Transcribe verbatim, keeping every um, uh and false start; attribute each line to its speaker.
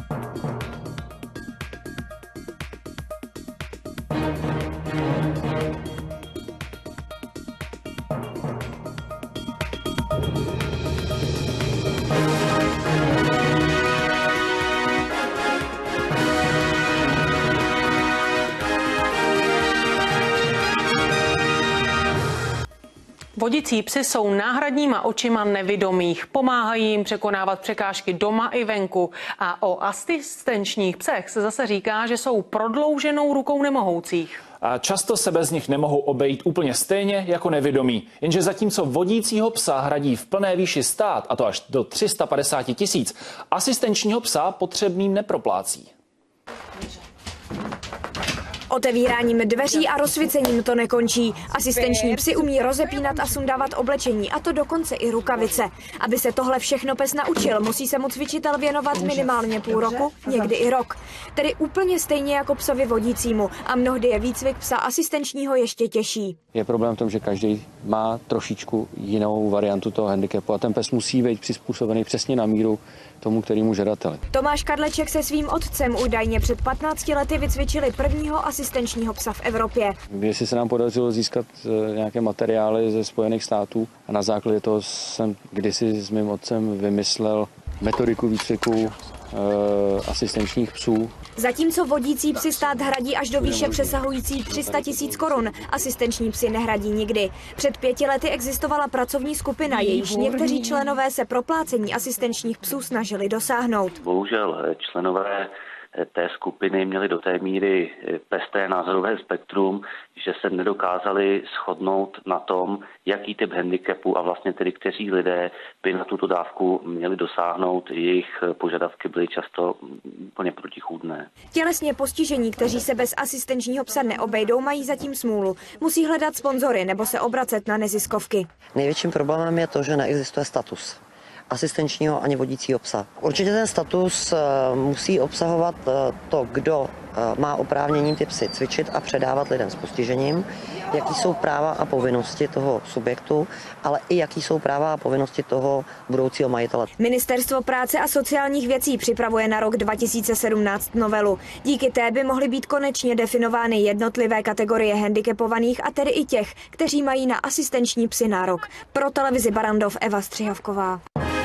Speaker 1: Vodící psy jsou náhradníma očima nevidomých. Pomáhají jim překonávat překážky doma i venku. A o asistenčních psech se zase říká, že jsou prodlouženou rukou nemohoucích.
Speaker 2: A často se bez nich nemohou obejít úplně stejně jako nevidomí. Jenže zatímco vodícího psa hradí v plné výši stát, a to až do tři sta padesát tisíc, asistenčního psa potřebným neproplácí.
Speaker 3: Otevíráním dveří a rozsvícením to nekončí. Asistenční psi umí rozepínat a sundávat oblečení, a to dokonce i rukavice. Aby se tohle všechno pes naučil, musí se mu cvičitel věnovat minimálně půl roku, někdy i rok. Tedy úplně stejně jako psovi vodícímu, a mnohdy je výcvik psa asistenčního ještě těžší.
Speaker 4: Je problém v tom, že každý má trošičku jinou variantu toho handicapu a ten pes musí být přizpůsobený přesně na míru tomu, kterému žadateli.
Speaker 3: Tomáš Kadleček se svým otcem údajně před patnácti lety vycvičili prvního asistenčního psa v Evropě.
Speaker 4: Když se nám podařilo získat nějaké materiály ze Spojených států a na základě toho jsem kdysi s mým otcem vymyslel metodiku výcviku e, asistenčních psů.
Speaker 3: Zatímco vodící psi stát hradí až do výše přesahující tři sta tisíc korun, asistenční psi nehradí nikdy. Před pěti lety existovala pracovní skupina, jejíž někteří členové se proplácení asistenčních psů snažili dosáhnout.
Speaker 5: Bohužel členové té skupiny měli do té míry pestré názorové spektrum, že se nedokázali shodnout na tom, jaký typ handicapu a vlastně tedy kteří lidé by na tuto dávku měli dosáhnout. Jejich požadavky byly často úplně protichůdné.
Speaker 3: Tělesně postižení, kteří se bez asistenčního psa neobejdou, mají zatím smůlu. Musí hledat sponzory nebo se obracet na neziskovky.
Speaker 6: Největším problémem je to, že neexistuje status asistenčního ani vodícího psa. Určitě ten status musí obsahovat to, kdo má oprávnění ty psy cvičit a předávat lidem s postižením, jaký jsou práva a povinnosti toho subjektu, ale i jaký jsou práva a povinnosti toho budoucího majitele.
Speaker 3: Ministerstvo práce a sociálních věcí připravuje na rok dva tisíce sedmnáct novelu. Díky té by mohly být konečně definovány jednotlivé kategorie handicapovaných, a tedy i těch, kteří mají na asistenční psy nárok. Pro televizi Barrandov Eva Střihavková.